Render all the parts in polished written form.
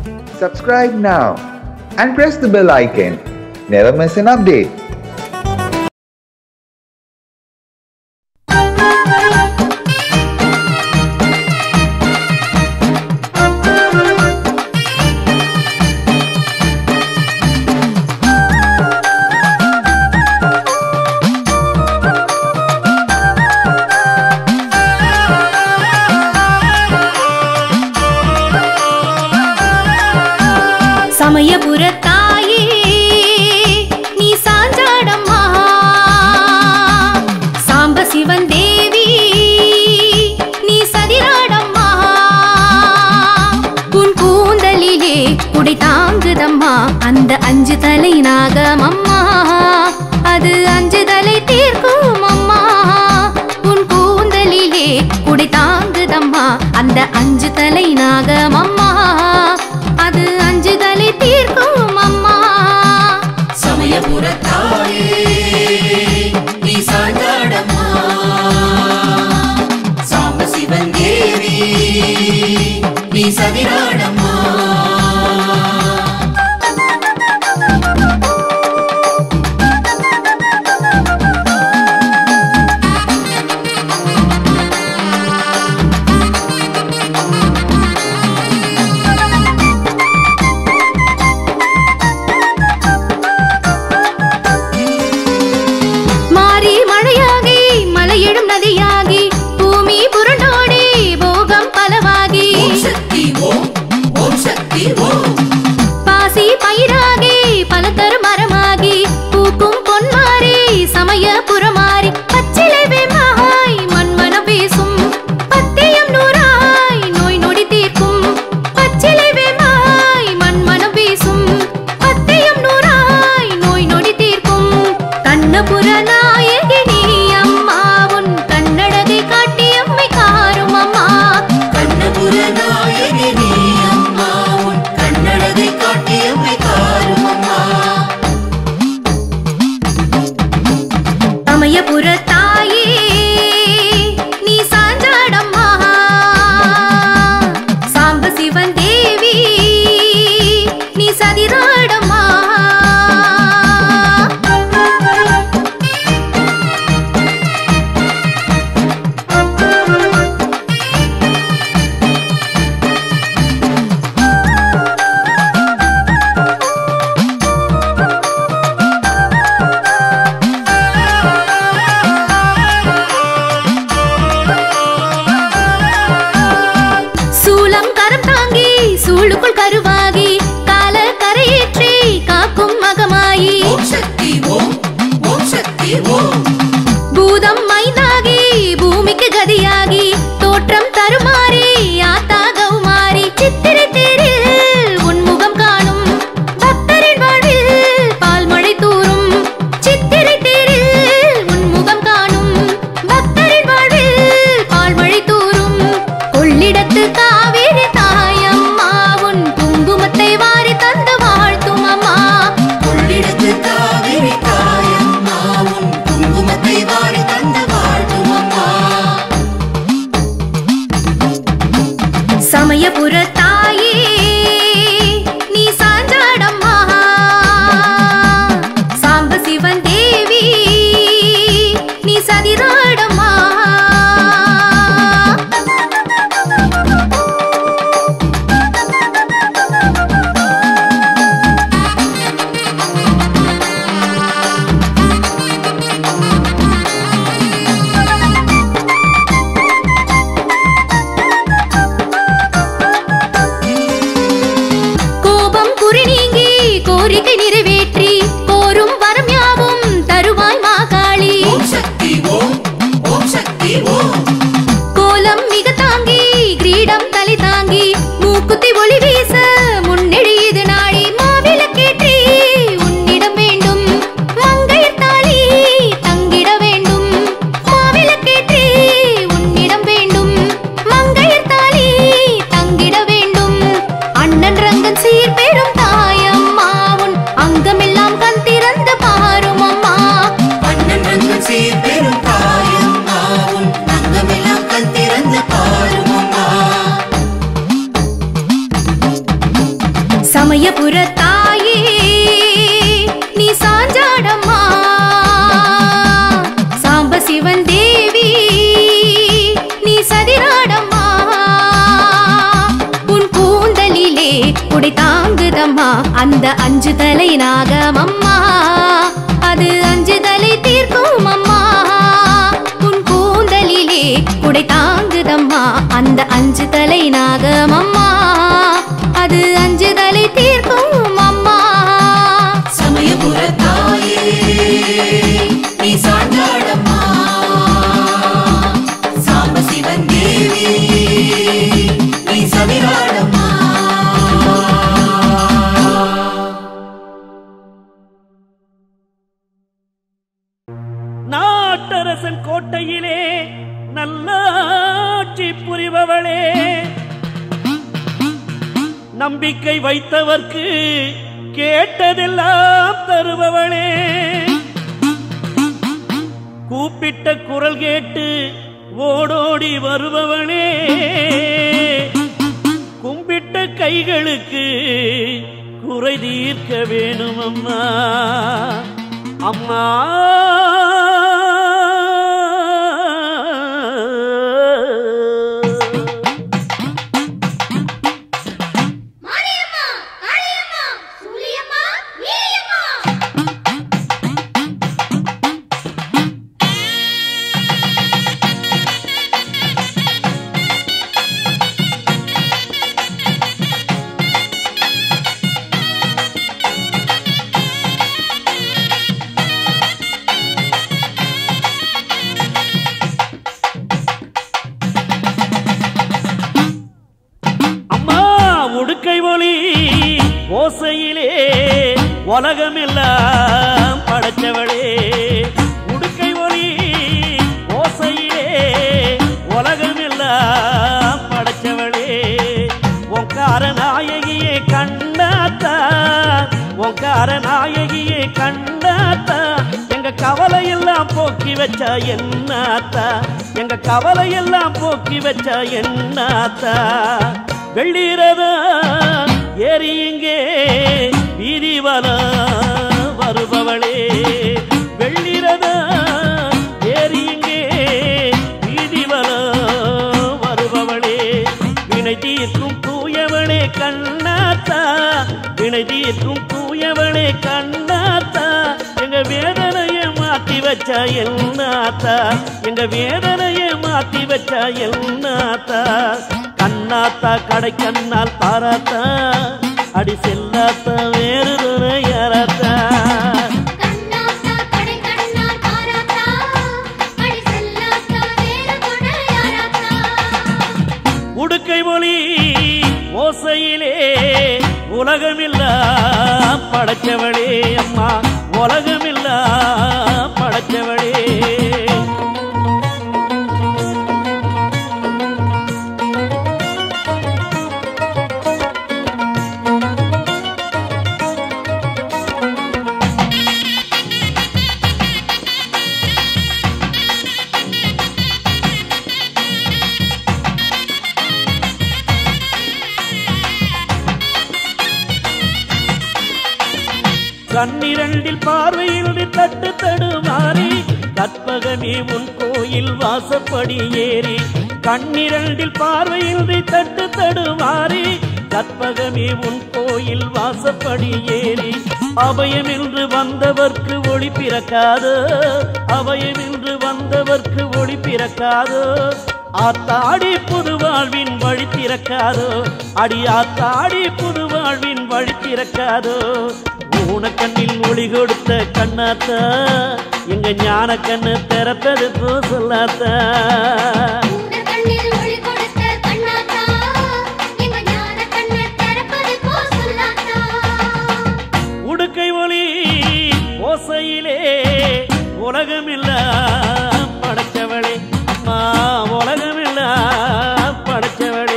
Subscribe now and press the bell icon. Never miss an update. சமயபுரத்தாயே நீ சாஞ்சாடம்மா சாம்ப சிவன் தேவி நீ சதிராடம்மா உன் கூந்தலிலே குடை தாங்குதம்மா அந்த அஞ்சு தலை நாகமம்மா அது அஞ்சு தலை தீர்க்கும் அம்மா உன் கூந்தலிலே குடை தாங்குதம்மா அந்த அஞ்சு தலை நாகமம்மா அது அஞ்சு தலை தீர்க்கும் அம்மா சமயபுரத்தாயே நீ சாஞ்சாடம்மா சாம்ப சிவன் தேவி நீ சதிராடம்மா நதியாகி பூமி புரண்டோடி போகம் பலவாகி பாசி பயிராகி பலதரு மரமாகி பூக்கும் பொன்மாரி சமயபுரமாரி பச்சிலை வேமாய் மண்மன பேசும் பத்தியம் நூறாய் நோய் நொடி தீர்க்கும் பச்சிலை வேமாய் மண்மன பேசும் பத்தியம் நூறாய் நோய் நொடி தீர்க்கும் கண்ணபுர நாயகினி சமயபுரத்தாயே நீ சாஞ்சாடம்மா சாம்ப சிவன் தேவி நீ சதிராடம்மா சூளுக்குள் கருவாகி கால கரையேற்றி காக்கும் மகமாயி பூதம் மைந்தாகி பூமிக்கு கதியாகி தோற்றம் தருமாறி ஆத்தா கௌமாரி சித்திரை தேரில் உன்முகம் காணும் பக்தரின் வாழ்வில் பால்மழை தூரும் சித்திரை தேரில் உன்முகம் காணும் பக்தரின் வாழ்வில் பால்மழை தூரும் கொள்ளிடத்து காவேரி தாயம் சமயபுர தாயே நீ சாஞ்சாடம்மா சாம்ப சிவன் தேவி நீ சதிராடம்மா உன் கூந்தலிலே குடை தாங்குதம்மா அந்த அஞ்சு தலை நாகமம்மா அது அஞ்சு தலை தீர்க்கும் அம்மா உன் கூந்தலிலே குடை தாங்குதம்மா அந்த அஞ்சு தலை நாகமம்மா அது அஞ்சு தலை தீர்க்கும் அம்மா சமயபுர தாயே நீ சாஞ்சாடம்மா சாம்ப சிவன் தேவி நீ சதிராடம்மா நாட்டரசன் கோட்டையிலே நல்லாட்சி புரிபவளே நம்பிக்கை வைத்தவர்க்கு கேட்டதெல்லாம் தருபவளே கூப்பிட்ட குரல் கேட்டு ஓடோடி வருபவளே கும்பிட்ட கைகளுக்கு குறை தீர்க்க வேணும் அம்மா அம்மா ஓசையிலே உலகமெல்லாம் படைச்சவளே உடுக்கை ஒலி ஓசையிலே உலகமெல்லாம் படைச்சவளே ஓங்கார நாயகியே கண்ணாத்தா ஓங்கார நாயகியே கண்ணாத்தா எங்க கவலையெல்லாம் போக்கி வச்சா என்னாத்தா எங்க கவலையெல்லாம் போக்கி வச்சா என்னாத்தா வெள்ளீரதா ஏறி இங்கே வீதிவல வருபவளே வெள்ளிரத ஏறி இங்கே வீதிவல வருபவளே வினை தீர்க்கும் தூயவளே கண்ணாத்தா வினை தீர்க்கும் தூயவளே கண்ணாத்தா எங்க வேதனையை மாத்தி வச்சா என்னாத்தா எங்க வேதனையை மாத்தி வச்சா என்னாத்தா கண்ணாத்தா கடை கண்ணால் பாராத்தா அடி செல்லாத்தா வேறு துணை யாராத்தா உடுக்கை மொழி ஓசையிலே உலகமில்லா படைச்சவளே அம்மா உலகமில்லா படைச்சவளே கண்ணிரண்டில் பார்வையில் தட்டு தடுமாறி கற்பகமே உன் கோயில் வாசப்படி ஏறி கண்ணிரண்டில் பார்வையில் தட்டு தடுமாறி கற்பகமே உன் கோயில் வாசப்படி ஏறி அபயமென்று வந்தவர்க்கு ஒளி பிறக்காதோ அபயமென்று வந்தவர்க்கு ஒளி பிறக்காதோ ஆத்தாடி புது வாழ்வின் வழி திறக்காதோ அடி ஆத்தாடி புது வாழ்வின் வழி திறக்காதோ ஊனக்கண்ணில் ஒளி கொடுத்த கண்ணாத்தா எங்க ஞான கண்ணு திறப்பது போ சொல்லாத்தா உடுக்கை ஒலி ஓசையிலே உலகமில்லா படைச்சவளே அம்மா உலகமில்லா படைச்சவளே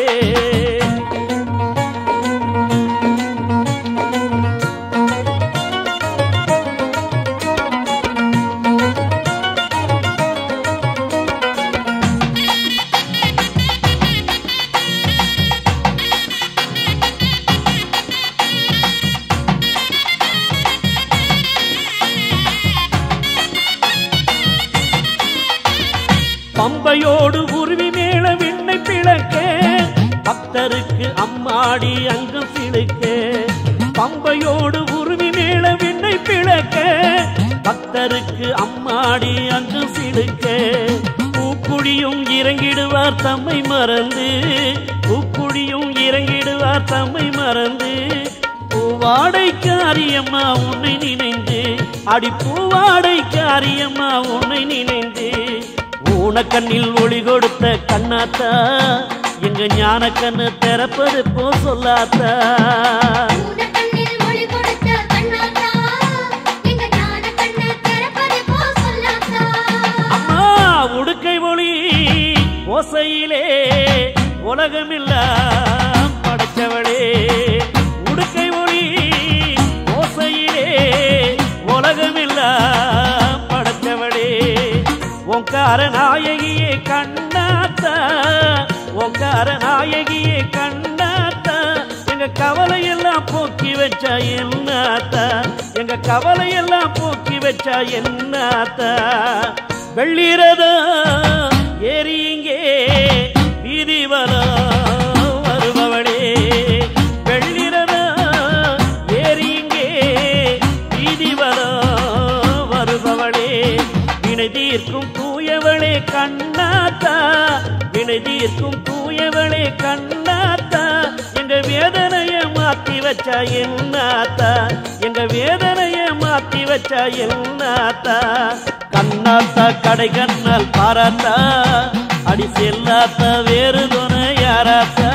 பம்பையோடு உருவி மேல விண்ணை பிளக்க பக்தருக்கு அம்மாடி அங்கம் சிலுக்க பம்பையோடு உருவி மேல விண்ணை பிளக்க பக்தருக்கு அம்மாடி அங்கம் சிலுக்க பூக்குடியும் இறங்கிடுவார் தம்மை மறந்து பூக்குடியும் இறங்கிடுவார் தம்மை மறந்து பூவாடை காரியம்மா உன்னை நினைந்து அடி பூவாடை காரியம்மா உன்னை நினைந்து ஊனக்கண்ணில் ஒளி கொடுத்த கண்ணாத்தா எங்க ஞான கண்ணு திறப்பது போ சொல்லாத்தா அம்மா உடுக்கை ஒளி ஓசையிலே உலகமெல்லாம் படைச்சவளே உடுக்கை ஒளி ஓசையிலே உலகமெல்லாம் படைச்சவளே ஓங்கார நாயகியே கண்ணாத்தா ஓங்கார நாயகியே கண்ணாத்தா எங்க கவலையெல்லாம் போக்கி வச்சா என்னாத்தா எங்க கவலையெல்லாம் போக்கி வச்சா என்னாத்தா வெள்ளிரதா ஏறி இங்கே வீதி வருபவளே வெள்ளிரதா ஏறி இங்கே வீதி வருபவளே வினை தீர்க்கும் தூயவளே கண்ணாத்தா வினை தீர்க்கும் தூயவளே கண்ணாத்தா எங்க வேதனைய மாத்தி வச்சா என்னாத்தா எங்க வேதனைய மாத்தி வச்சா என்னாத்தா கண்ணாத்தா கடை கண்ணால் பாராத்தா அடி செல்லாத்தா வேறு துணை யாராத்தா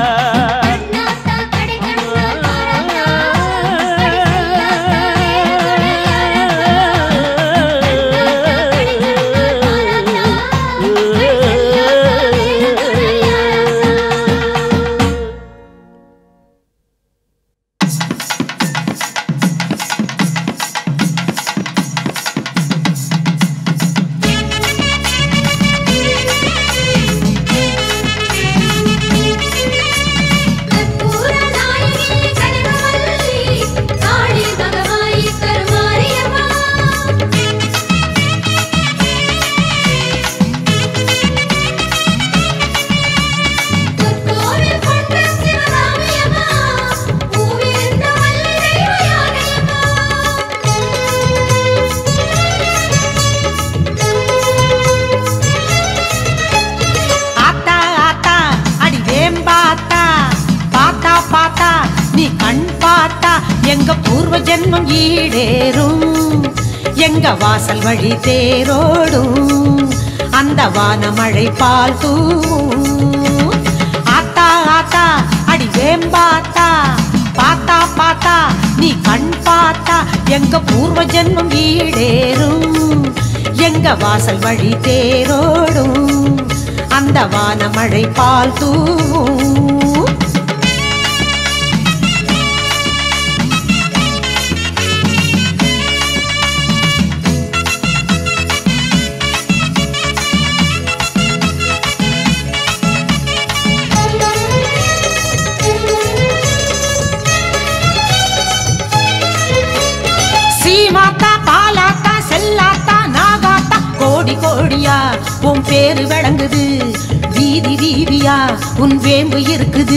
ஜென்மம் ஈடேறும் எங்க வாசல் வழி தேரோடும் அந்த வானமழை பால் தூவும் ஆத்தா ஆத்தா அடி வேம்பாத்தா பாத்தா பாத்தா நீ கண் பார்த்தா எங்க பூர்வ ஜென்மம் ஈடேறும் எங்க வாசல் வழி தேரோடும் அந்த வானமழை பால் தூவும் கோடியா உன் பேரு விளங்குது வீதி வீதியா உன் வேம்பு இருக்குது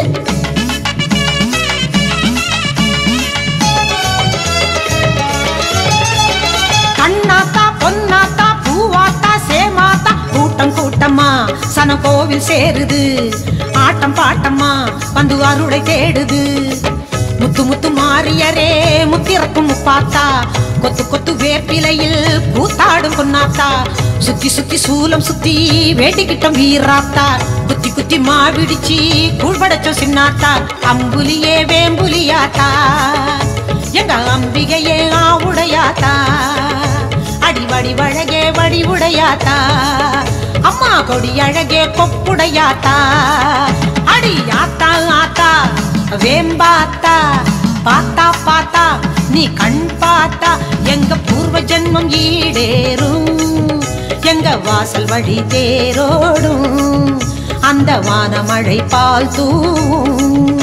கண்ணாத்தா பொன்னாத்தா பூவாத்தா சேமாத்தா கூட்டம் கூட்டமா சன கோவில் சேருது ஆட்டம் பாட்டம்மா வந்து அருளை தேடுது முத்து முத்து மாறியரே முத்திறக்கும் முப்பாத்தா கொத்து கொத்து வேப்பிலையில் கூத்தாடும் பொன்னாத்தா சுத்தி சுத்தி சூலம் சுத்தி வேட்டிக்கிட்டம் வீராத்தா குத்தி குத்தி மாவிடிச்சி கூழ்படைச்சோம் சின்னாத்தா அம்புலியே வேம்புலியாத்தா எங்க அம்பிகையே ஆவுடையாத்தா அடிவடி வழகே வடிவுடையாத்தா அம்மா கொடி அழகே கொப்புடையாத்தா அடி ஆத்தா ஆத்தா வேம்பாத்தா பாத்தா பாத்தா நீ கண் பார்த்தா எங்க பூர்வ ஜென்மம் ஈடேறும் எங்க வாசல் வழி தேரோடும் அந்த வானமழை பால் தூவும்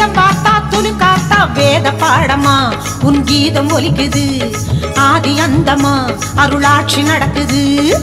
சிலம்பாத்தா துணுக்காத்தா வேத பாடமா உன் கீதம் ஒலிக்குது ஆதி அந்தமா அருளாட்சி நடக்குது.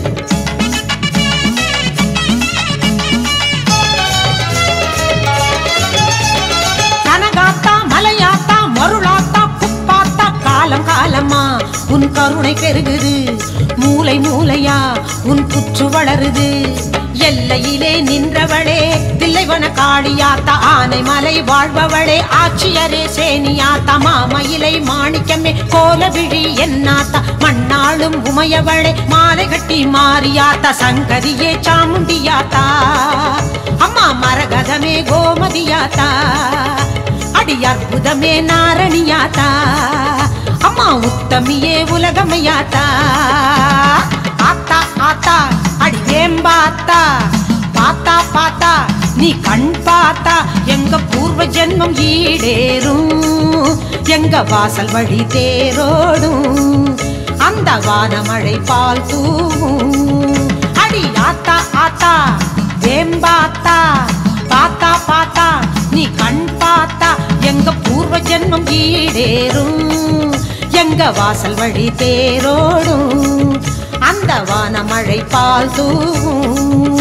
கனகாத்தா மலையாத்தா மருளாத்தா குப்பாத்தா காலம் காலமா உன் கருணை பெருகுது மூலை மூலையா உன் புற்று வளருது. எல்லையிலே நின்றவளே தில்லைவன காளியாத்தா ஆனை மலை வாழ்பவளே ஆட்சியரே சேனியாத்தா மாமயிலை மாணிக்கமே கோலவிழி என்னாத்தா மண்ணாளும் உமையவளே மாலை கட்டி மாறியாத்தா சங்கரியே சாமுண்டியாத்தா அம்மா மரகதமே கோமதியாத்தா அடி அற்புதமே நாரணியாத்தா அம்மா உத்தமியே உலகமையாத்தா. ஆத்தா ஆத்தா அடி வேம்பாத்தா பாத்தா பாத்தா நீ கண் பார்த்தா எங்க பூர்வ ஜென்மம் ஈடேறும் எங்க வாசல் வழி தேரோடும் அந்த வானமழை பால் தூவும். அடி ஆத்தா ஆத்தா வேம்பாத்தா பாத்தா பாத்தா நீ கண் பார்த்தா எங்க பூர்வ ஜென்மம் ஈடேறும் எங்க வாசல் வழி தேரோடும் அந்த வானமழை பால் தூவும்.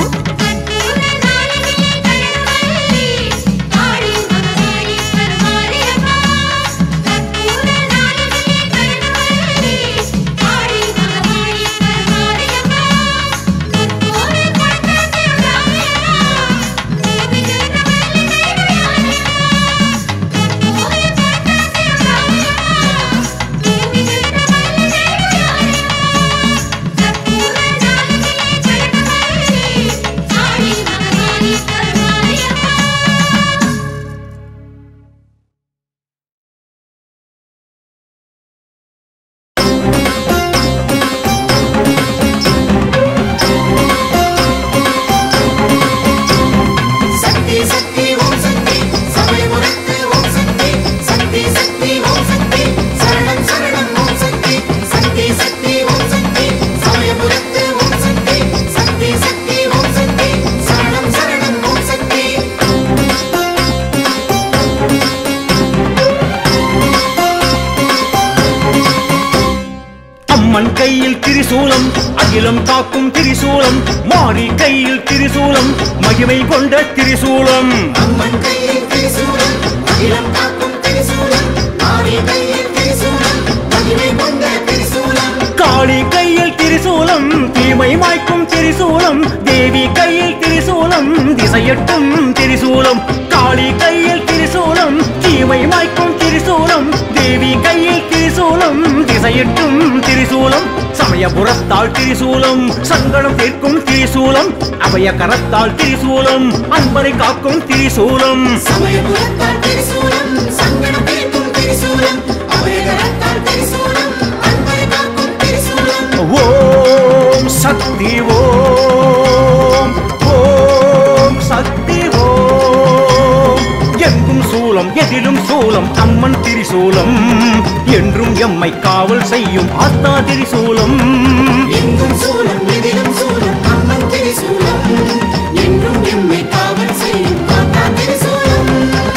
அம்மன் கையில் திரிசூலம் அகிலம் காக்கும் திரிசூலம் மாறி கையில் திரிசூலம் மகிமை கொண்ட திரிசூலம். அம்மன் கையில் திரிசூலம் அகிலம் காக்கும் திரிசூலம் மாறி கையில் திரிசூலம் மகிமை கொண்ட திரிசூலம். காளி கையில் திரிசூலம் தீமை மாய்க்கும் திரிசூலம் தேவி கையில் திரிசூலம் திசையட்டும் திரிசூலம். காளி கையில் திரிசூலம் தீமை மாய்க்கும் திரிசூலம் தேவி கையில் திரிசூலம் திசையட்டும் திரிசூலம். சமயபுரத்தால் திரிசூலம் சங்கடம் தீர்க்கும் திரிசூலம் அபய கரத்தால் திரிசூலம் அன்பரை காக்கும் திரிசூலம். சமயபுரத்தால் திரிசூலம் சங்கடம் தீர்க்கும் திரிசூலம் அபய கரத்தால் திரிசூலம் அன்பரை காக்கும் திரிசூலம். ஓம் சக்தி ஓம் ஓம் சக்தி ஓம். எங்கும் சூலம் எதிலும் சூலம் அம்மன் திரிசூலம் என்றும் எம்மை காவல் செய்யும் ஆத்தா திரிசூலம். எங்கும் சூலம் எதிலும் சூலம் அம்மன் திரிசூலம் என்றும் எம்மை காவல் செய்யும் ஆத்தா திரிசூலம்.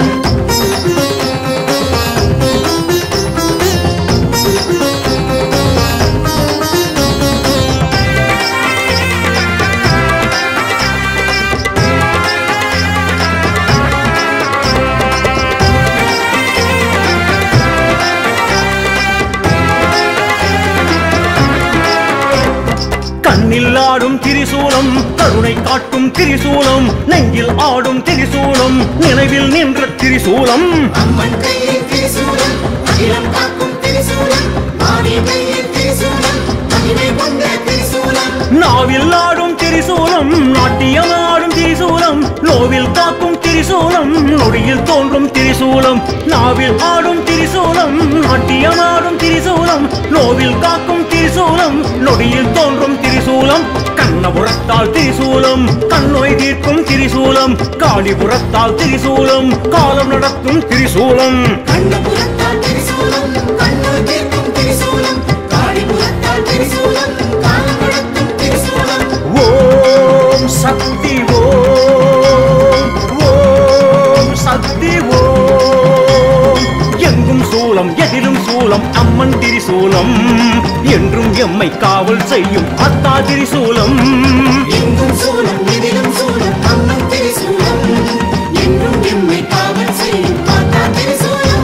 கண்ணில் ஆடும் திரிசூலம் கருணை காட்டும் திரிசூலம் நெஞ்சில் ஆடும் திரிசூலம் நினைவில் நின்ற திரிசூலம். அம்மன் கையில் திரிசூலம் அகிலம் காக்கும் திரிசூலம் மாறி கையில் திரிசூலம் மகிமை கொண்ட திரிசூலம். நாவில் ஆடும் திரிசூலம் நாட்டியம் ஆடும் திரிசூலம் நோவில் காக்கும் திரிசூலம் நொடியில் தோன்றும் திரிசூலம். நாவில் ஆடும் திரிசூலம் நாட்டியம் ஆடும் திரிசூலம் நோவில் காக்கும் திரிசூலம் நொடியில் தோன்றும் திரிசூலம். கண்ணபுரத்தால் திரிசூலம் கண்ணோய் தீர்க்கும் திரிசூலம் காளிபுரத்தால் திரிசூலம் காலம் நடத்தும் திரிசூலம். கண்ணபுரத்தால் திரிசூலம் கண்ணோய் தீர்க்கும் திரிசூலம் காளிபுரத்தால் திரிசூலம் காலம் நடத்தும் திரிசூலம். ஓம் சக்தி ஓம் ஓம் சக்தி ஓம். செய்யும் அத்தா திரிசூலம். எங்கும் சூலம் எதிலும் சூலம் அம்மன் திரிசூலம் என்றும் எம்மை காவல் செய்யும் அத்தா திரிசூலம்.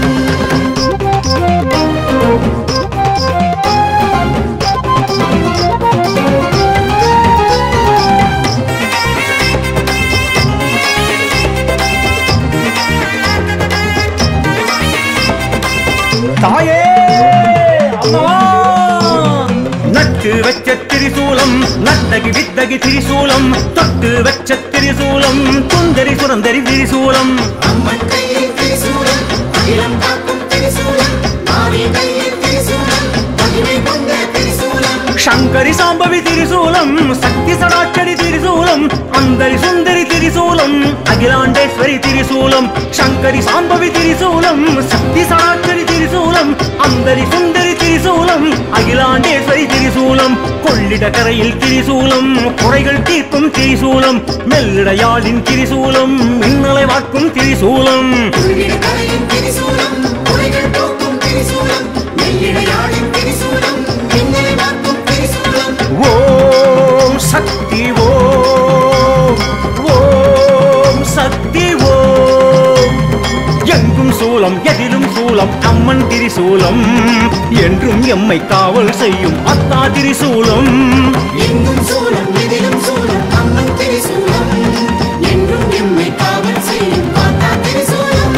தாயே அம்மா நட்டு வச்ச திரிசூலம் நட்டகி வித்தகி திரிசூலம் தொட்டு வச்ச திரிசூலம் சுந்தரி சுரந்தரி திரிசூலம். அம்மன் கையில் திரிசூலம் அகிலம் காக்கும் திரிசூலம் மாறி கையில் திரிசூலம் மகிமை கொண்ட திரிசூலம். சங்கரி சாம்பவி திரிசூலம் சக்தி சடாட்சரி திரிசூலம் அந்தரி சுந்தரி திரிசூலம் அகிலாண்டேஸ்வரி திரிசூலம். சங்கரி சாம்பவி திரிசூலம் சக்தி சடாட்சரி திரிசூலம் அந்தரி சுந்தரி திரிசூலம் அகிலாண்டேஸ்வரி திரிசூலம். கொள்ளிட கரையில் திரிசூலம் குறைகள் தீர்க்கும் திரிசூலம் மெல்லிடையாளின் திரிசூலம் மின்னலை வாக்கும் திரிசூலம். உள்ளிட கரையின் திரிசூலம் குறைகள் போக்கும் திரிசூலம் மெல்லிடையாளின் திரிசூலம் மின்னலை வாக்கும் திரிசூலம். ஓம் சக்தி ஓம் ஓம் சக்தி ஓம். எங்கும் சூலம் எதிலும் சூலம் அம்மன் திரிசூலம் என்றும் எம்மை காவல் செய்யும் அத்தா திரிசூலம். எங்கும் சூலம் எதிலும் சூலம் அம்மன் திரிசூலம் என்றும் எம்மை காவல் செய்யும் அத்தா திரிசூலம்.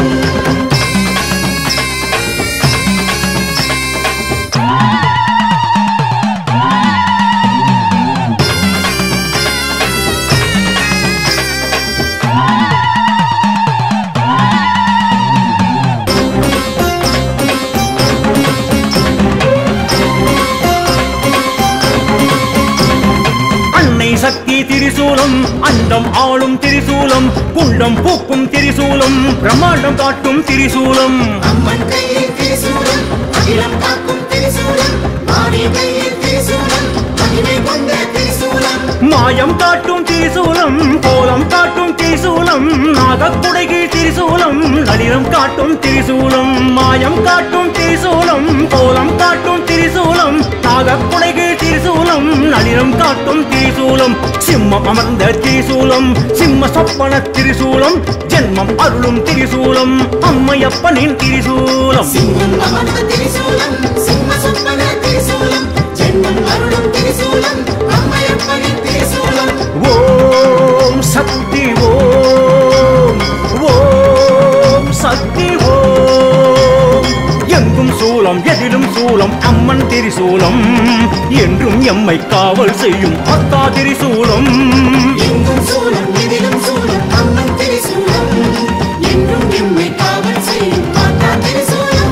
சக்தி திரிசூலம் அண்டம் ஆளும் திரிசூலம் குண்டம் பூக்கும் திரிசூலம் பிரம்மாண்டம் காட்டும் திரிசூலம். அம்மன் கையில் திரிசூலம் அகிலம் காக்கும் திரிசூலம் மாறி கையில் திரிசூலம் மகிமை கொண்ட திரிசூலம். மாயம் காட்டும் திரிசூலம் கோலம் காட்டும் திரிசூலம் நாகக்குடைகீழ் திரிசூலம் நளினம் காட்டும் திரிசூலம். மாயம் காட்டும் திரிசூலம் கோலம் காட்டும் திரிசூலம் நாகக்குடைகீழ் திரிசூலம் நளினம் காட்டும் திரிசூலம். சிம்மம் அமர்ந்த திரிசூலம் சிம்ம சொப்பன திரிசூலம் ஜென்மம் அருளும் திரிசூலம் அம்மையப்பனின் திரிசூலம். சிம்மம் அமர்ந்த திரிசூலம் சிம்ம சொப்பன திரிசூலம் ஜென்மம் அருளும் திரிசூலம் அம்மையப்பனின் திரிசூலம். ஓம் சக்தி ஓம் ஓம் சக்தி ஓம். எங்கும் சூலம் எதிலும் சூலம் அம்மன் திரிசூலம் என்றும் எம்மை காவல் செய்யும் அத்தா திரிசூலம். எங்கும் சூலம் எதிலும் சூலம் அம்மன் திரிசூலம் என்றும் எம்மை காவல் செய்யும் அத்தா திரிசூலம்.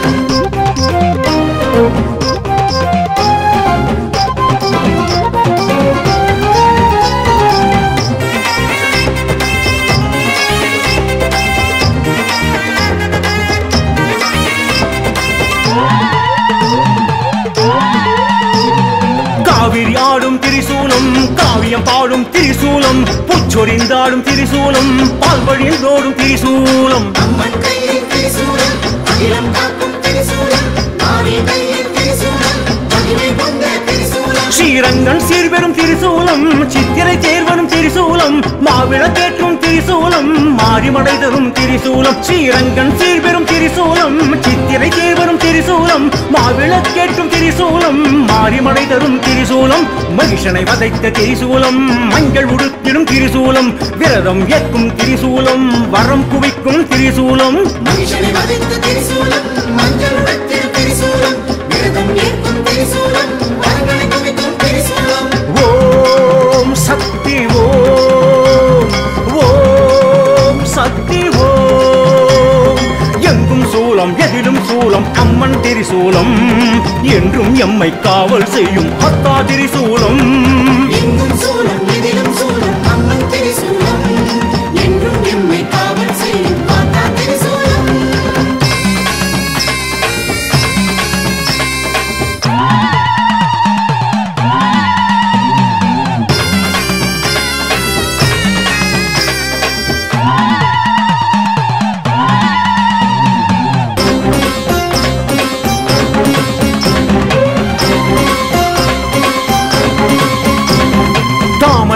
காவிரி ஆடும் திரிசூலம் காவியம் பாடும் திரிசூலம் புச்சொரிந்தாடும் திரிசூலம் பால் வழிந்தோடும் திரிசூலம். அம்மன் கையில் திரிசூலம் அகிலம் காக்கும் திரிசூலம் மாறி கையில் திரிசூலம் மகிமை கொண்ட திரிசூலம். ஸ்ரீரங்கன் சீர்பெரும் திரிசூலம் சித்திரை தேர்வரும் திரிசூலம் மாவிளக்கேற்றும் திரிசூலம் மாரிமடை தரும் திரிசூலம். ஸ்ரீரங்கன் சீர்பெரும் திரிசூலம் சித்திரை தேர்வரும் திரிசூலம் மாவிளக்கேற்றும் திரிசூலம் மாரிமடை தரும் திரிசூலம். மகிஷனை வதைத்த திரிசூலம் மஞ்சள் உடுத்திடும் திரிசூலம் விரதம் ஏற்கும் திரிசூலம் வரம் குவிக்கும் திரிசூலம். மகிஷனை வதைத்த திரிசூலம் மஞ்சள் உடுத்திடும் திரிசூலம் விரதம் ஏற்கும் திரிசூலம் வரங்களை குவிக்கும் திரிசூலம். ஓம் சக்தி ஓம் ஓம் சக்தி ஓம். எங்கும் சூலம் எதிலும் சூலம் அம்மன் திரிசூலம் என்றும் எம்மை காவல் செய்யும் அத்தா திரிசூலம். எங்கும் சூலம் எதிலும் சூலம் அம்மன் திரிசூலம் என்றும் எம்மை காவல் செய்யும் அத்தா திரிசூலம்.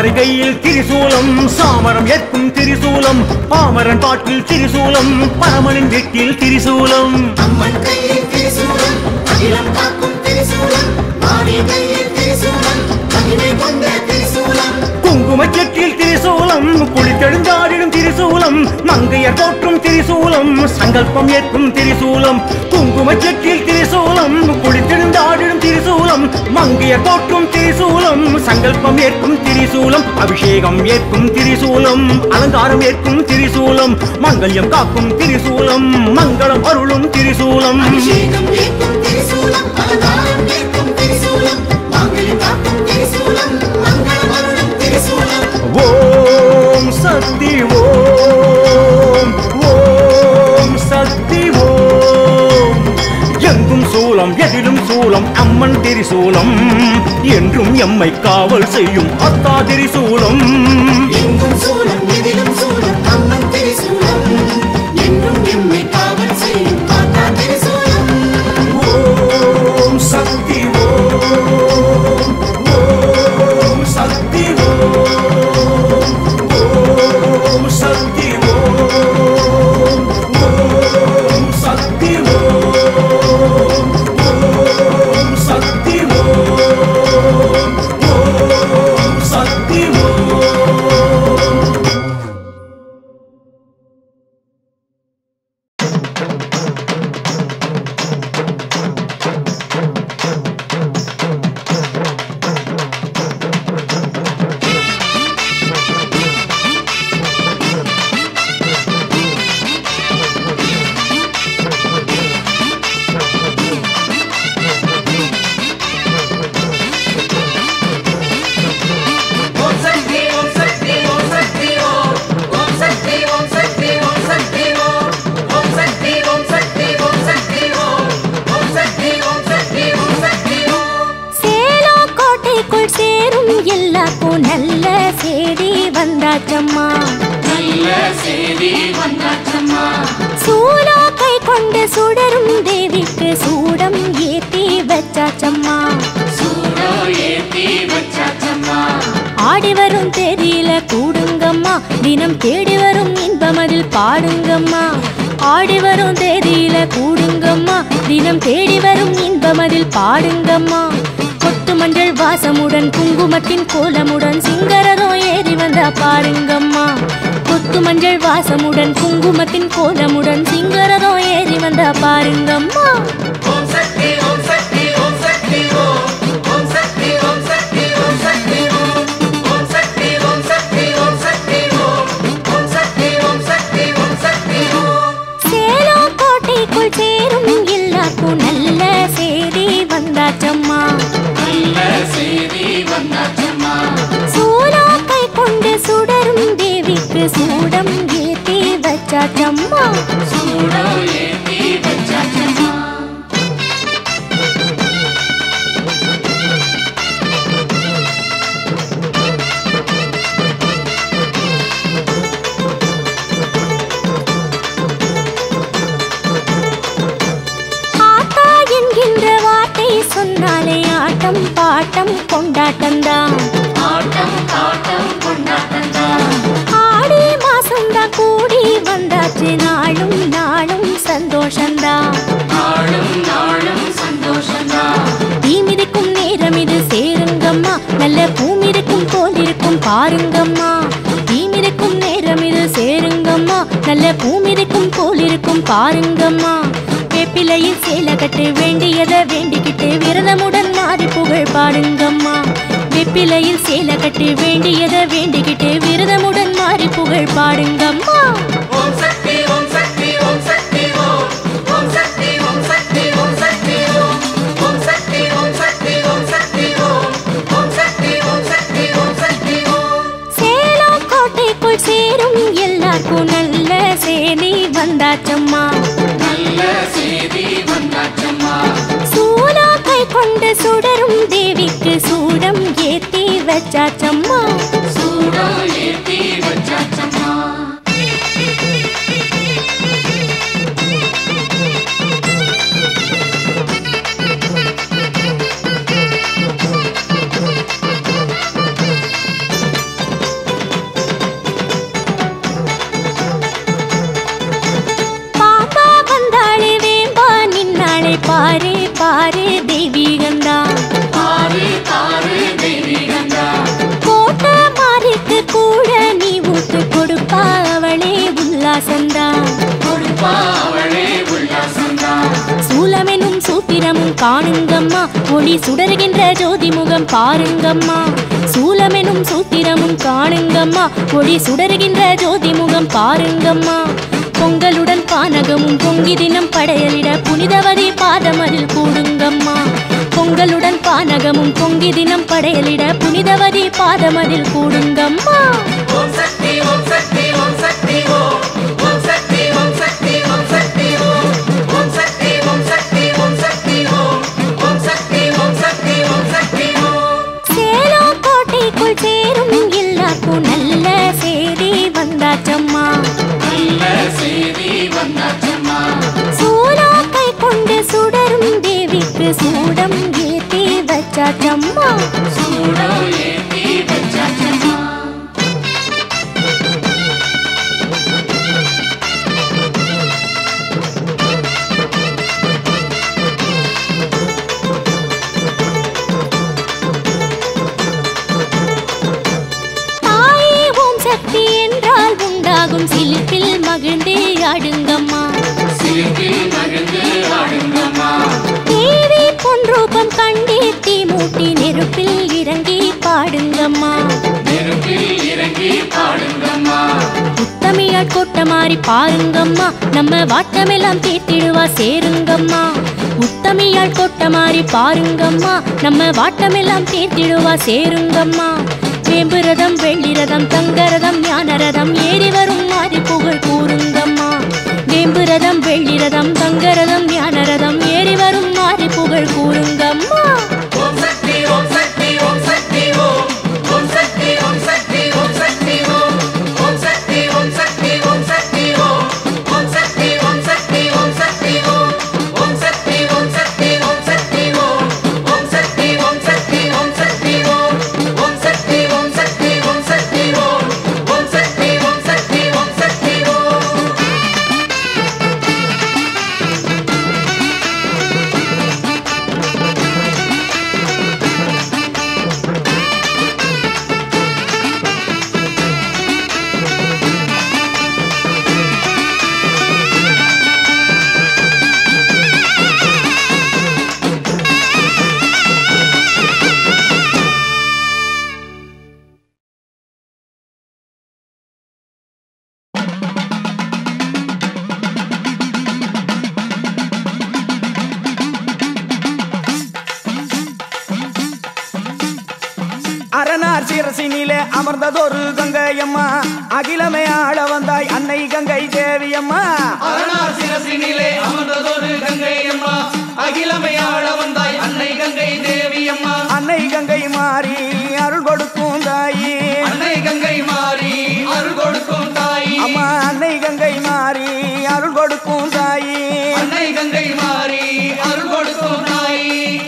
தாமரை கையில் திரிசூலம் சாமரம் ஏற்கும் திரிசூலம் பாமரன் பாட்டில் திரிசூலம் பரமனின் வீட்டில் திரிசூலம் அம்மன் கையில் திரிசூலம் அகிலம் காக்கும் திரிசூலம் மாறி கையில் திரிசூலம் மகிமை கொண்ட திரிசூலம் குங்குமச்செட்டில் திரிசூலம் குளித்தெழுந்தாடிடும் திரிசூலம் மங்கையர் போற்றும் திரிசூலம் சங்கல்பம் ஏற்கும் திரிசூலம் குங்குமச்செட்டில் திரிசூலம் குளித்தெழுந்தாடிடும் திரிசூலம் மங்கையர் போற்றும் திரிசூலம் சங்கல்பம் ஏற்கும் திரிசூலம் அபிஷேகம் ஏற்கும் திரிசூலம் அலங்காரம் ஏற்கும் திரிசூலம் மங்கல்யம் காக்கும் திரிசூலம் மங்களம் அருளும் திரிசூலம் அபிஷேகம் ஏற்கும் திரிசூலம் அலங்காரம் ஏற்கும் திரிசூலம் மங்களம் காக்கும் திரிசூலம் மங்களம் அருளும் திரிசூலம் ஓம் சக்தி ஓம் ஓம் சக்தி ஓம் எங்கும் சூலம் எதிலும் சூலம் அம்மன் திரிசூலம் என்றும் எம்மை காவல் செய்யும் அத்தா திரிசூலம் எங்கும் சூலம் எதிலும் சூலம் அம்மன் திரிசூலம் என்றும் எம்மை காவல் செய்யும் காத்தா திரிசூலம் ஓம் சக்தி ஓம் ஓம் சக்தி ஓம் ஓம் சக்தி ஓம் ஓம் சக்தி ஓம் ஓம் சக்தி ஓம் ஓம் சக்தி ஓம் வந்தாச்சம்மா நல்ல சேதி வந்தாச்சம்மா சூலா கை கொண்டு சுடரும் தேவிக்கு சூடம் ஏத்தி வச்சாச்சம்மா சூடம் ஏத்தி வச்சாச்சம்மா ஆடி வரும் தேதியில கூடுங்கம்மா தினம் தேடி வரும் இன்பமதில் பாடுங்கம்மா ஆடி வரும் தேதியில கூடுங்கம்மா தினம் தேடி வரும் இன்பமதில் பாடுங்கம்மா கொத்து மஞ்சள் வாசமுடன் குங்குமத்தின் கோலமுடன் சிங்கரதம் ஏறி வந்தா பாருங்கம்மா கொத்து மஞ்சள் வாசமுடன் குங்குமத்தின் கோலமுடன் சிங்கரதம் ஏறி வந்தா பாருங்கம்மா ஓம் சக்தி ஓம் சக்தி ஓம் சக்தி ஓம் சக்தி ஓம் சக்தி ஓம் சக்தி ஓம் சக்தி ஓம் சக்தி ஓம் சக்தி ஓம் சக்தி ஓம் சக்தி ஓம் சக்தி சேலம் கோட்டைக்குள் சேரும் எல்லாருக்கும் நல்ல சேதி வந்தாச்சம்மா நல்ல சேதி வந்தாச்சம்மா சூலா கை கொண்டு சுடரும் தேவிக்கு சூடம் ஏத்தி வச்சாச்சம்மா சூடம் ஏத்தி வச்சாச்சம்மா ஆத்தா என்கின்ற வார்த்தை சொன்னாலே ஆட்டம் பாட்டம் கொண்டாட்டம்தான் ஆட்டம் பாட்டம் கொண்டாட்டம்தான் ஆடி மாசம்தான் கூடி வந்தாச்சு நாளும் நாளும் சந்தோஷம்தான் நாளும் நாளும் சந்தோஷம்தான் தீ மிதிக்கும் நேரம் இது சேருங்கம்மா நல்ல பூமிருக்கும் போல் இருக்கும் பாருங்கம்மா தீ மிதிக்கும் நேரம் இது சேருங்கம்மா நல்ல பூமிருக்கும் போல் இருக்கும் பாருங்கம்மா வேப்பிலையில் சேலை கட்டு வேண்டியதை வேண்டிக்கிட்டு விரதமுடன் மாறி புகழ் பாடுங்கம்மா வேப்பிலையில் சேலை கட்டு வேண்டியதை வேண்டிக்கிட்டு விரதமுடன் மாறி புகழ் பாடுங்கம்மா ஓம் சக்தி ஓம் சக்தி ஓம் சக்தி ஓம் சக்தி ஓம் சக்தி ஓம் சக்தி ஓம் சக்தி ஓம் சக்தி ஓம் சக்தி ஓம் சக்தி ஓம் சக்தி ஓம் சக்தி சேலம் கோட்டைக்குள் சேரும் எல்லாருக்கும் நல்ல சேதி வந்தாச்சம்மா நல்ல சேதி வந்தாச்சம்மா சூலா கை கொண்டு சுடரும் தேவிக்கு சூடம் ஏத்தி வச்சாச்சம்மா சூடம் ஏத்தி வச்சாச்சம்மா ஒளி சுடருகின்ற ஜோதி முகம் பாருங்கம்மா சூலமெனும் சூத்திரமும் காணுங்கம்மா ஒளி சுடருகின்ற ஜோதி முகம் பாருங்கம்மா பொங்கலுடன் பானகமும் பொங்கி தினம் படையலிட புனிதவதி பாதமதில் கூடுங்கம்மா பொங்கலுடன் பானகமும் பொங்கி தினம் படையலிட புனிதவதி பாதமதில் கூடுங்கம்மா ஓம் சக்தி ஓம் சக்தி ஓம் சக்தி ஓம் ஓம் சக்தி ஓம் சக்தி ஓம் சக்தி ஓம் ஓம் சக்தி ஓம் சக்தி ஓம் சக்தி ஓம் ஓம் சக்தி ஓம் சக்தி ஓம் சக்தி ஓம் சேலம் கோட்டைக்குள் சேரும் எல்லாருக்கும் நல்ல செய்தி வந்தாச்சம்மா நல்ல செய்தி வந்தாச்சம்மா சூலம் கை கொண்டு சுடரும் தேவிக்கு சூடம் ஏத்தி வச்சாச்சம்மா சூடம் ஏத்தி வச்சாச்சம்மா தாயே ஓம் சக்தி என்றால் உண்டாகும் சிலிப்பில் மகிழ்ந்தே ஆடுங்கம்மா சிரிப்பில் மகிழ்ந்து ஆடுங்கம்மா தேவி பொன் ரூபம் கண்டே தீ மூட்டி நெருப்பில் இறங்கி பாடுங்கம்மா நெருப்பில் இறங்கி பாடுங்கம்மா உத்தமியாட் கொட்ட மாறி பாருங்கம்மா நம்ம வாட்டமெல்லாம் தீர்த்திடுவா சேருங்கம்மா உத்தமியால் கொட்ட மாறி பாருங்கம்மா நம்ம வாட்டமெல்லாம் தீர்த்திடுவா சேருங்கம்மா வேம்பு ரதம் வெள்ளி ரதம் தங்க ரதம் ஞான ரதம் ஏறி வரும் மாறி புகழ் கூறுங்கம்மா வேம்பு ரதம் வெள்ளி ரதம் தங்க ரதம் ஞான ரதம் ஏறி வரும் மாறி புகழ் கூறுங்கம்மா ஓம் சக்தி ஓம் சக்தி ஓம் சக்தி ஓம் ஓம் சக்தி ஓம் சக்தி ஓம் சக்தி ஓம் ஓம் சக்தி ஓம் சக்தி ஓம் சக்தி ஓம் ஓம் சக்தி ஓம் சக்தி ஓம் சக்தி ஓம் ஓம் சக்தி ஓம் சக்தி ஓம் சக்தி ஓம் ஓம் சக்தி ஓம் சக்தி ஓம் சக்தி ஓம் ஓம் சக்தி ஓம் சக்தி ஓம் சக்தி ஓம் ஓம் சக்தி ஓம் சக்தி ஓம் சக்தி ஓம் அரணார் சிரசினிலே அமர்ந்ததொரு கங்கையம்மா அகிலமே ஆள வந்தாய் அன்னை கங்கை தேவியம்மா அரணார் சிரசினிலே அமர்ந்ததொரு கங்கையம்மா அகிலமை ஆள வந்தாய் அன்னை கங்கை தேவியம்மா அன்னை கங்கை மாறி அருள் கொடுக்கும் தாயி அன்னை கங்கை மாறி அருள் கொடுக்கும் தாயி அம்மா அன்னை கங்கை மாறி அருள் கொடுக்கும் தாயி அன்னை கங்கை மாறி அருள் கொடுக்கும் தாயி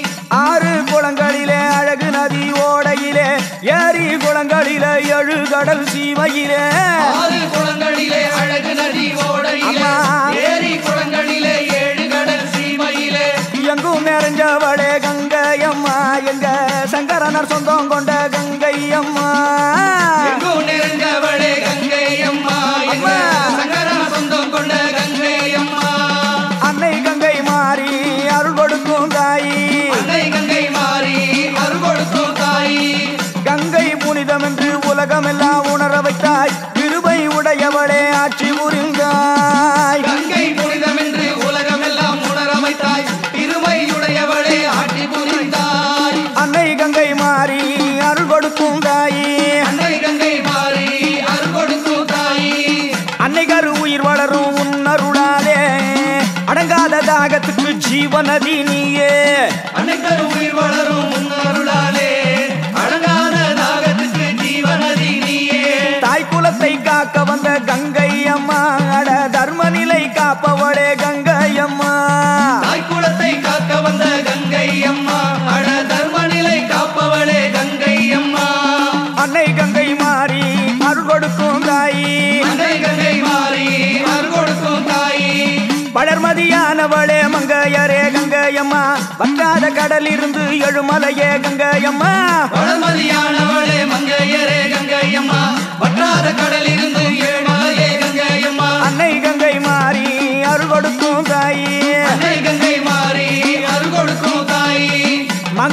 ஆறு குளங்களிலே அழகு நதி ஓடையிலே ஏரி குளங்களிலே எழு கடல் சீமையிலே ஆறு குளங்களிலே அழகு நதி ஓடையிலே ஏரி குளங்களிலே ஏழு கடல் சீமையிலே எங்கும் நிறைஞ்சவளே கங்கையம்மா எங்க சங்கரனர் சொந்தம் கொண்ட கங்கையம்மா எங்கும் நிறைந்தவளே கங்கையம்மா எங்க சங்கரன் சொந்தம் கொண்ட கங்கையம்மா அன்னை கங்கை மாறி அருள் கொடுக்கும் தாயி அன்னை கங்கை மாறி அருள் கொடுக்கும் தாயி கங்கை புனிதம் என்று உலகமெல்லாம் உணர வைத்தாய் கிருபை உடையவளே ஆட்சி புரிந்தாய் கங்கை புனிதம் என்று உலகமெல்லாம் உணர வைத்தாய் திருமையுடையவளே ஆட்சி புரிந்தாய் அன்னை கங்கை மாறி அருள் கொடுக்கும் தாயி அன்னை கங்கை மாறி அருள் கொடுக்கும் தாயி அன்னை கரு உயிர் வளரும் உன்னருளாலே அடங்காத தாகத்துக்கு ஜீவநதி நீயே அன்னை கரு உயிர் வளரும் முன்னருளாலே அடங்காத தாகத்துக்கு ஜீவநதி நீயே தாய் குலத்தை காக்க வந்த கங்கை அம்மா அட தர்ம நிலை காப்பவளே கங்கை அம்மா தாய் குலத்தை காக்க வந்த கங்கை அம்மா அட தர்மநிலை காப்பவளே கங்கை அம்மா அன்னை கங்கை மாறி அருள் கொடுக்கும் தாயி அன்னை கங்கை மாறி அருள் கொடுக்கும் தாயி வளர்மதியானவளே மங்கையரே கங்கையம்மா வற்றாத கடலிருந்து எழுமலையே கங்கையம்மா வளர்மதியானவளே மங்கையரே கங்கையம்மா வற்றாத கடலிருந்து ஏழ்மலையே கங்கையம்மா அன்னை கங்கை மாறி அருள் கொடுக்கும் தாயி அன்னை கங்கை மாறி அருள் கொடுக்கும் தாயி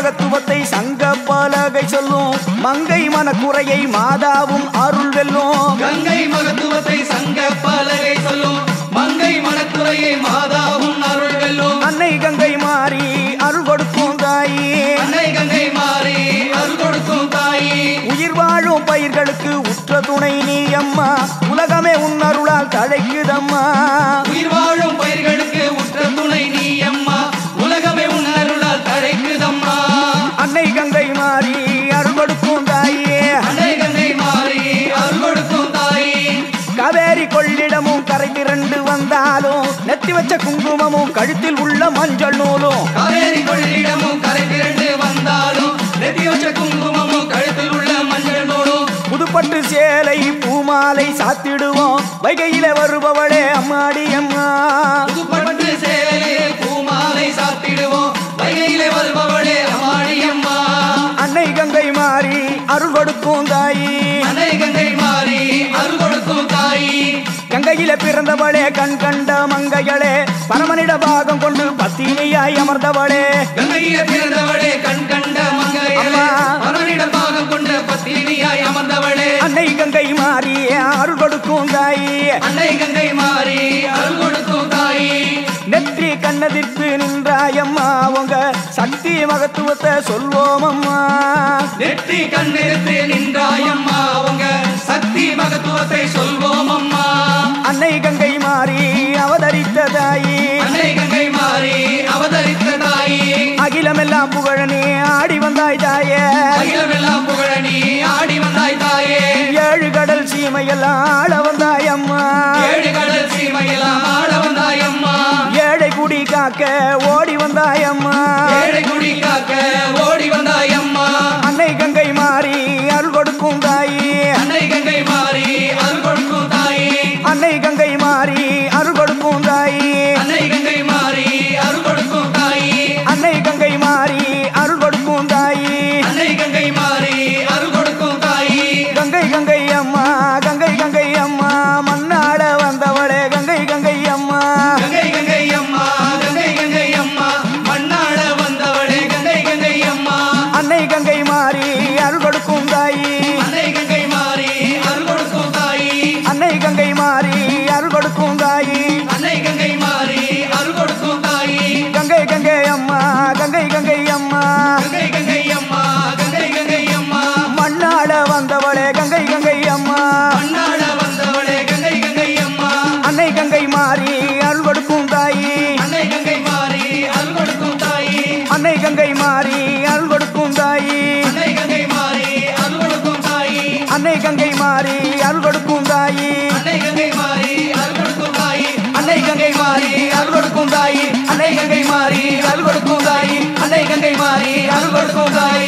மகத்துவத்தை சங்க பலகை சொல்லும் மங்கை மனக்குறையை மாதாவும் அருள் வெல்லும் கங்கை மகத்துவத்தை சங்க பலகை சொல்லும் மங்கை மனக்குறையை மாதாவும் அருள் வெல்லும் அன்னை கங்கை மாறி அருள் கொடுக்கும் தாயி அன்னை கங்கை மாறி அருள் கொடுக்கும் தாயி உயிர் வாழும் பயிர்களுக்கு உற்ற துணை நீ அம்மா உலகமே உன் அருளால் தழைக்குதம்மா உயிர் வாழும் பயிர்களுக்கு உற்ற துணை நீ அம்மா உலகமே உன் அருளால் தழைக்குதம்மா அன்னை கங்கை மாறி அருள் கொடுக்கும் தாயே அன்னை கங்கை மாறி அருள் கொடுக்கும் தாயி காவேரி கொள்ளிடமும் கரை திரண்டு வந்தாலும் நெத்தி வச்ச குங்குமமும் கழுத்தில் உள்ள மஞ்சள் நூலும் காவேரி கொள்ளிடமும் கரை திரண்டு வந்தாலும் நெத்தி வச்ச குங்குமமும் கழுத்தில் உள்ள மஞ்சள் நூலும் புதுப்பட்டு சேலை பூமாலை சாத்திடுவோம் வைகையில வருபவளே அம்மாடி அம்மா புதுப்பட்டு சேலை பூமாலை சாத்திடுவோம் வைகையிலே வருபவளே அம்மாடி அம்மா அன்னை கங்கை மாறி அருள் கொடுக்கும் தாயி அன்னை கங்கை மாறி அருள் கொடுக்கும் தாயி கங்கையில பிறந்தவளே கண் கண்ட மங்கைகளே பரமனிட பாகம் கொண்டு பத்தினியாய் அமர்ந்தவளே கங்கையிலே பிறந்தவளே கண் கண்ட மங்கைகளே பரமனிட பாகம் கொண்ட பத்தினியாய் அமர்ந்தவளே அன்னை கங்கை மாறி அருள் கொடுக்கும் தாயி அன்னை கங்கை மாறி அருள் கொடுக்கும் தாயி நெற்றி கண்ணதிர்ப்பு நின்றாயம்மா உங்க சக்தி மகத்துவத்தை சொல்வோம் அம்மா நெற்றி கண்ணெடுத்து நின்றாயம்மா உங்க சக்தி மகத்துவத்தை சொல்வோம் அம்மா அன்னை கங்கை மாறி அவதரித்த தாயி அன்னை கங்கை மாறி அவதரித்த தாயி அகிலமெல்லாம் புகழ நீ ஆடி வந்தாய் தாயே அகிலமெல்லாம் புகழ நீ ஆடி வந்தாய் தாயே ஏழு கடல் சீமையெல்லாம் ஆள வந்தாய் அம்மா ஏழு கடல் சீமையெல்லாம் ஆட வந்தாய் அம்மா ஏழை குடி காக்க ஓடி வந்தாய் அம்மா ஏழை குடி காக்க ஓடி வந்தாய் அம்மா அன்னை கங்கை மாறி அருள் கொடுக்கும் தாயி அன்னை கங்கை மாறி அருள் கொடுக்கும் தாயி அன்னை கங்கை மாறி அருள் கொடுக்கும் தாயி அன்னை கங்கை மாறி அருள் கொடுக்கும் தாயி அன்னை கங்கை மாறி அருள் கொடுக்கும் தாயி அன்னை கங்கை மாறி அருள் கொடுக்கும் தாயி கங்கை கங்கை அம்மா கங்கை கங்கை அம்மா மண்ணாட வந்தவளே கங்கை கங்கை அம்மா கங்கை கங்கை அம்மா கங்கை கங்கை அம்மா மண்ணாட வந்தவளே கங்கை கங்கை அம்மா அன்னை கங்கை மாறி அருள் கொடுக்கும் தாயி அன்னை கங்கை மாறி அருள் கொடுக்கும் தாயி அன்னை கங்கை மாறி அருள் கொடுக்கும் தாயி அன்னை கங்கை மாறி அருள் கொடுக்கும் தாயி கங்கை கங்கை அம்மா கங்கை கங்கை அம்மா கங்கை கங்கை அம்மா கங்கை கங்கை அம்மா மண்ணாட வந்தவளே கங்கை கங்கை அம்மா மண்ணாட வந்தவளே கங்கை கங்கை அம்மா அன்னை கங்கை மாறி அருள் கொடுக்கும் தாயி அன்னை கங்கை மாறி அருள் கொடுக்கும் தாயி அன்னை கங்கை மாறி அருள் கொடுக்கும் தாயி அன்னை கங்கை மாறி அருள் கொடுக்கும் தாயி அன்னை கங்கை மாறி அருள் கொடுக்கும் தாயி அன்னை கங்கை மாறி அருள் கொடுக்கும் தாயி அன்னை கங்கை மாறி அருள் கொடுக்கும் தாயி அன்னை கங்கை மாறி அருள் கொடுக்கும் தாயி அன்னை கங்கை மாறி அருள் கொடுக்கும் தாயி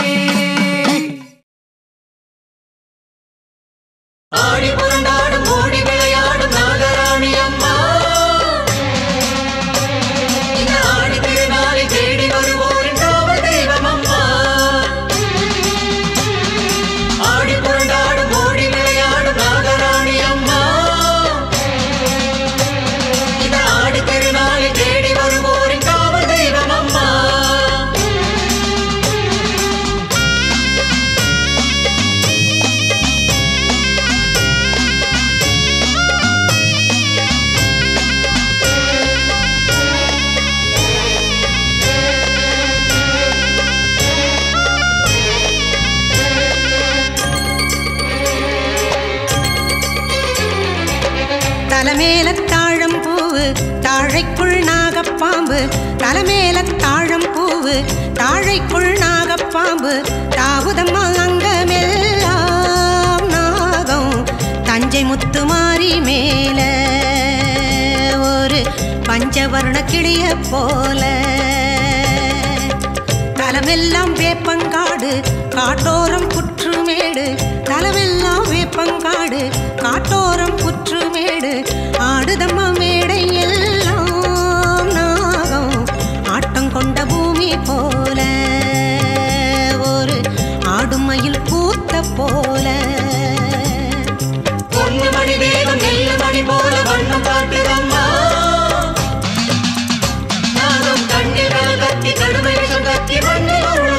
ஆடி புரண்டாடும் ஓடி விளையாடும் நாகராணி அம்மா இந்த ஆடி திருநாளை தேடி வருவோரின் காவல் தெய்வம் அம்மா ஆடி புரண்டாடும் ஓடி விளையாடும் நாகராணி அம்மா இந்த ஆடி திருநாளை தேடி வருவோரின் காவல் தெய்வம் அம்மா தலைமேல தாழம் பூவு தாழைக்குள் நாகப்பாம்பு தலைமேல தாழம் பூவு தாழைக்குள் நாகப்பாம்பு தாவுதம்மா அங்கமெல்லாம் நாகம் தஞ்சை முத்துமாரி மேல ஒரு பஞ்சவர்ண கிளிய போல தலமெல்லாம் வேப்பங்காடு காட்டோரம் புற்றுமேடு தலமெல்லாம் வேப்பங்காடு காட்டோரம் புற்றுமேடு ஆடுதம்மா மேடை எல்லாம் நாகம் ஆட்டம் கொண்ட பூமி போல ஒரு ஆடுமயில் பூத்த போல பொண்ணு மணி தேகம் நெல்லு மணி போல வண்ணம் காட்டுதம்மா நானும் கண்ணில் கத்தி கடுமை விஷம் கத்தி மண்ணில்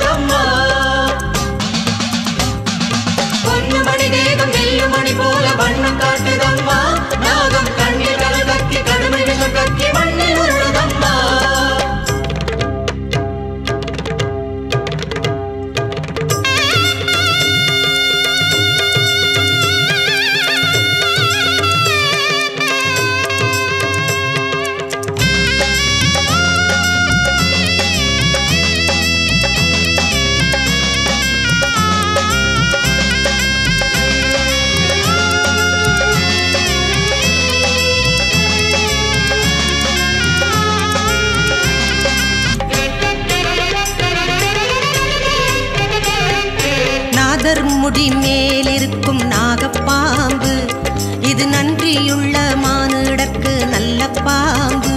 முடி மேலிருக்கும் நாகப்பாம்பு, இது நன்றியுள்ள மானிடர்க்கு நல்ல பாம்பு.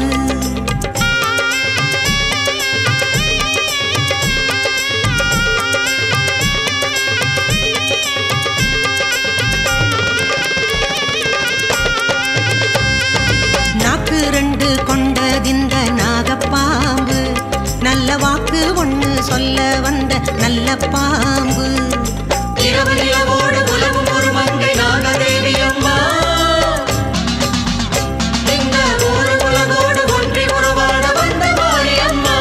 நாக்கு ரெண்டு கொண்டதிந்த நாகப்பாம்பு, நல்ல வாக்கு ஒண்ணு சொல்ல வந்த நல்ல பாம்பு. இரவு நிலவோடு உலவும் ஒரு மங்கை நாகதேவி அம்மா, இந்த ஊரு உலகோடு ஒன்றி உறவாட வந்த மாரியம்மா.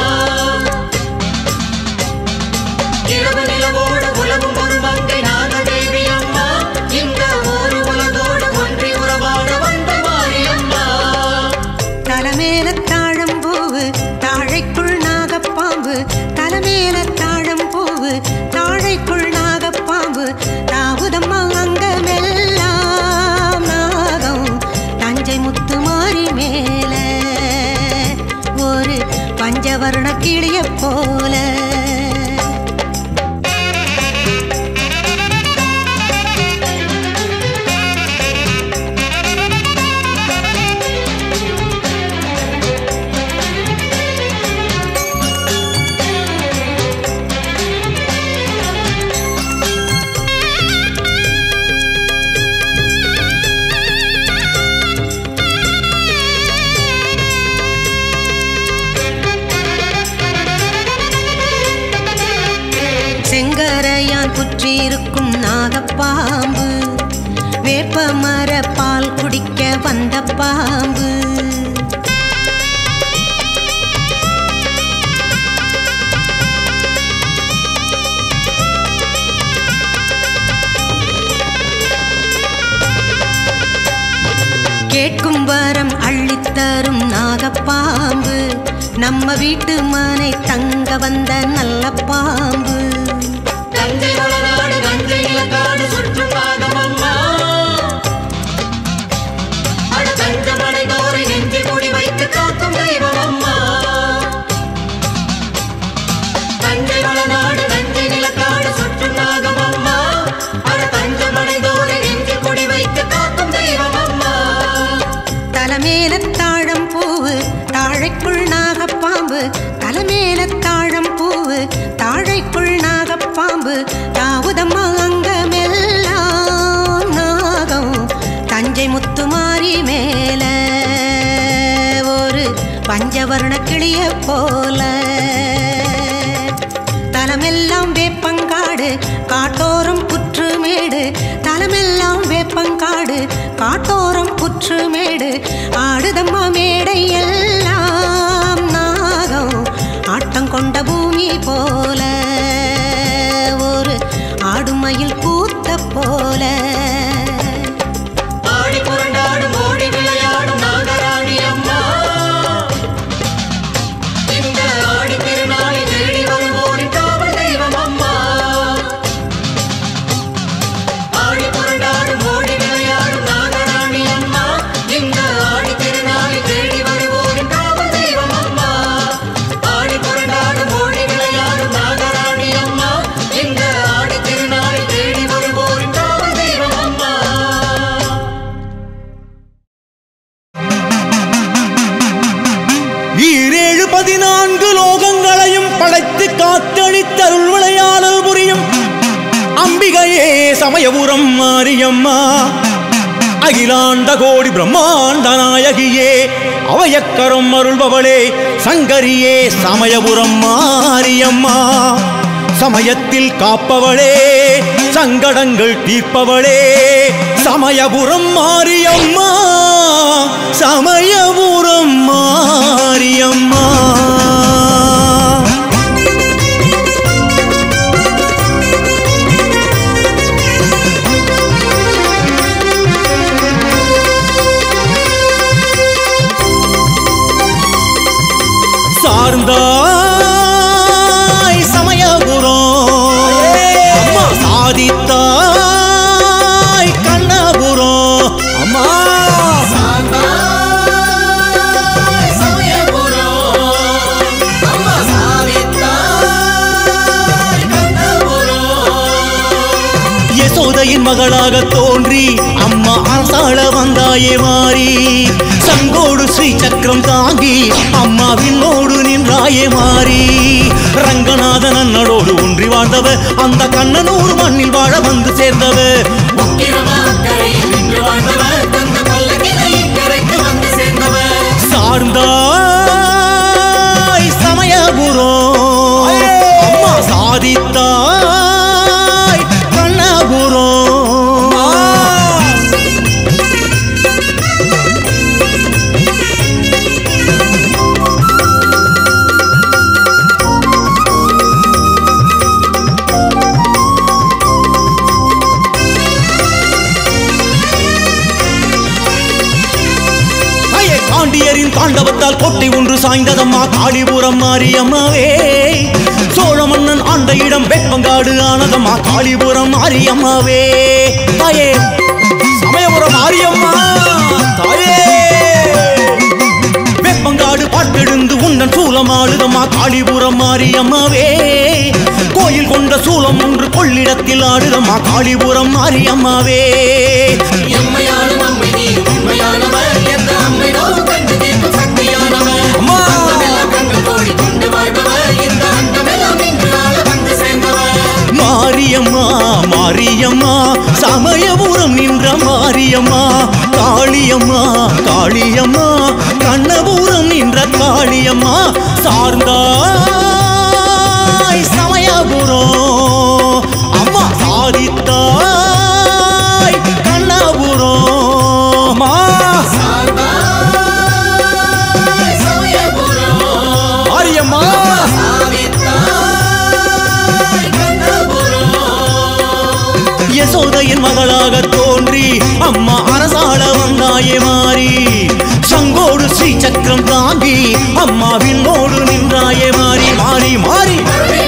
இரவு நிலவோடு உலவும் ஒரு மங்கை நாகதேவி அம்மா, இந்த ஊரு உலகோடு ஒன்றி உறவாட வந்த மாரியம்மா. தலைமேல தாழம்பூவு தாழைக்குள் நாகப்பாம்பு, தலைமேல தாழம்பூவு தாழைக்குள் நாகப்பாம்பு. தாவுதம்மா அங்கமெல்லாம் நாகம், தஞ்சை முத்து மாறி மேல ஒரு பஞ்சவர்ண கிளிய போல. செங்கரையான் புற்றிருக்கும் நாகப்பாம்பு, வேப்பமர பால் குடிக்க வந்த பாம்பு. கேட்கும் வரம் அள்ளித்தரும் நாகப்பாம்பு, நம்ம வீட்டு மனை தங்க வந்த நல்ல பாம்பு. தஞ்சை வளநாடு தஞ்சை நிலக்காடு சுற்றும் நாகமம்மா, அட தஞ்சமனை தோரை நெஞ்சி குடி வைத்து காக்கும் தெய்வம் அம்மா. தஞ்சை வளநாடு தஞ்சை நிலக்காடு சுற்றும் நாகமம்மா, அட தஞ்சமனை தோரை நெஞ்சி குடி வைத்து காக்கும் தெய்வம் அம்மா. தலைமேல தாழம்பூவு தாழைக்குள் நாகப்பாம்பு, தலைமேல தாழம்பூவு தாழைக்குள் நாகப்பாம்பு. தாவுதம்மா அங்கமெல்லாம் நாகம், தஞ்சை முத்து மாறி மேல ஒரு பஞ்சவர்ண கிளிய போல. தலமெல்லாம் வேப்பங்காடு காட்டோரம் புற்றுமேடு, தலமெல்லாம் வேப்பங்காடு காட்டோரம் புற்றுமேடு. ஆடுதம்மா மேடை எல்லாம் நாகம், ஆட்டம் கொண்ட பூமி போல ஒரு ஆடுமயில் கூத்த போல. ஆடி புரண்டாடும் ஓடி விளையாடும் நாகராணி அம்மா, இந்த ஆடி திருநாளை தேடி வருவோரின் காவல் தெய்வம் அம்மா. ஆடி புரண்டாடும் ஓடி விளையாடும் நாகராணி அம்மா, இந்த ஆடி திருநாளை தேடி வருவோரின் காவல் தெய்வம் அம்மா. ஆடி புரண்டாடும் ஓடி விளையாடும் நாகராணி அம்மா, இந்த ஆடி திருநாளை தேடி வருவோரின் காவல் தெய்வம் அம்மா. ஈரேழு 14 லோகங்களையும் படைத்து காத்தளித்தருள் விளையாடல் புரியும் அம்பிகையே சமயபுரம் மாரியம்மா. அகிலாண்ட கோடி பிரம்மாண்ட நாயகியே, அவயக்கரம் அருள்பவளே சங்கரியே சமயபுரம் மாரியம்மா. சமயத்தில் காப்பவளே சங்கடங்கள் தீர்ப்பவளே சமயபுரம் மாரியம்மா, சமயபுரம் மாரியம்மா. சார்ந்தாய் சமயபுரம் அம்மா, சாதித்தாய் கண்ணபுரம் அம்மா. சமயபுரம் காண்டியரின் மகளாக தோன்றி அம்மா அரசாள வந்தாயே மாறி சங்கோடு ஸ்ரீ சக்கரம் தாங்கி அம்மாவினோடு நின்றாயே மாறி ரங்கநாதன் அண்ணனோடு ஒன்றி வாழ்ந்தவ அந்த கண்ணனூர் மண்ணில் வாழ வந்து சேர்ந்தவ சார்ந்தாய் சமயபுரம் அம்மா சாதித்தாய் கண்ணபுரம் காண்டியரின் தாண்டவத்தால் கோட்டை ஒன்று சாய்ந்ததம்மா காளிபுரம் மாரியம்மாவே சோழ மன்னன் ஆண்ட இடம் வெப்பங்காடு ஆனதம்மா காளிபுரம் மாரியம்மாவே தாயே சமயபுரம் மாரியம்மா தாயே வெப்பங்காடு பாட்டெழுந்து உன்னன் சூலம் ஆடுதம்மா காளிபுரம் மாரியம்மாவே கோயில் கொண்ட சூலம் ஒன்று கொள்ளிடத்தில் ஆடுதம்மா காளிபுரம் மாரியம்மாவே மாரியம்மா மாரியம்மா சமயபுரம் நின்ற மாரியம்மா காளியம்மா காளியம்மா கண்ணபுரம் நின்ற காளியம்மா சார்ந்தாய் சமயபுரம் அம்மா சாதித்தாய் கண்ணபுரம் மாரியம்மா யசோதையின் மகளாக தோன்றி அம்மா அரசாள வந்தாயே மாறி சங்கோடு ஸ்ரீ சக்கரம் தாங்கி அம்மாவினோடு நின்றாயே மாறி மாறி மாறி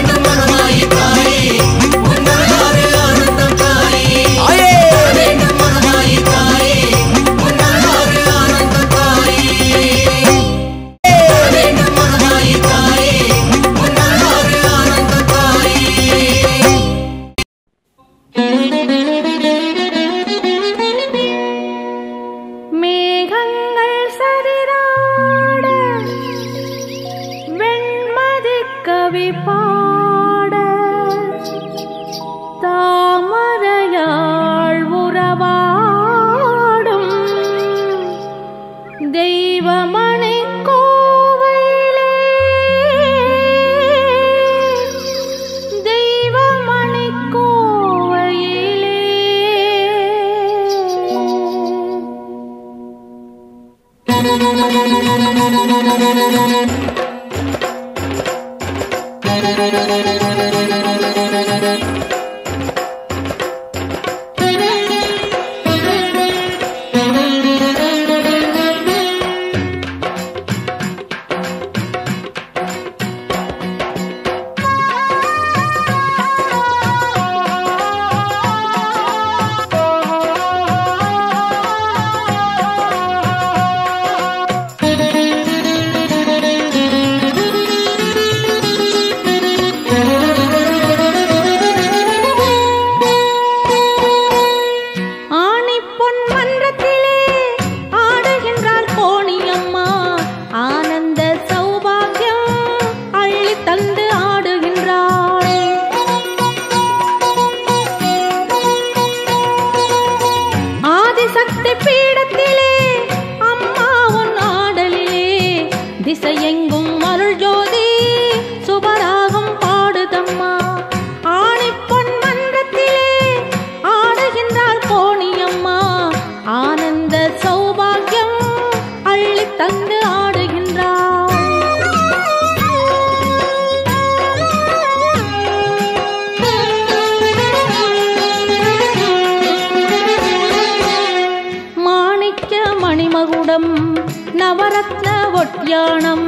நவரத்ன ஒட்டியானம்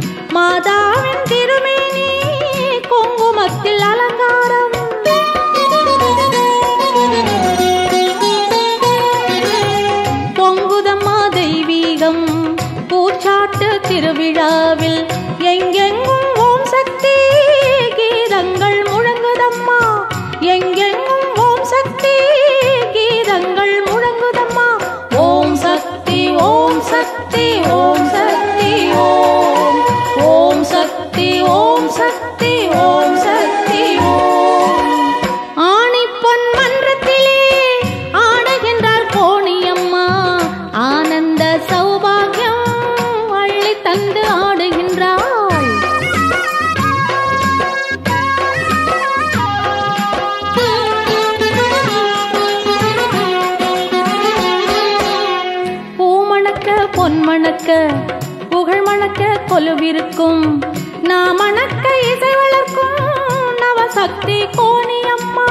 மாதாவின் திருமேனி குங்குமத்தில் அலங்காரம் பொங்குதம்மா தெய்வீகம் பூச்சாட்டு திருவிழாவில் எங்கெங்கும் ஓம் சக்தி கீதங்கள் முழங்குதம்மா எங்கெங்கும் ஓம் சக்தி மணக்க புகழ் மணக்க கொலுவிருக்கும் நாம் மணக்க இசை வளர்க்கும் நவசக்தி கோணியம்மா.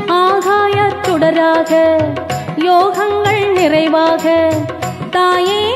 ஆகாய சுடராக யோகங்கள் நிறைவாக தாயே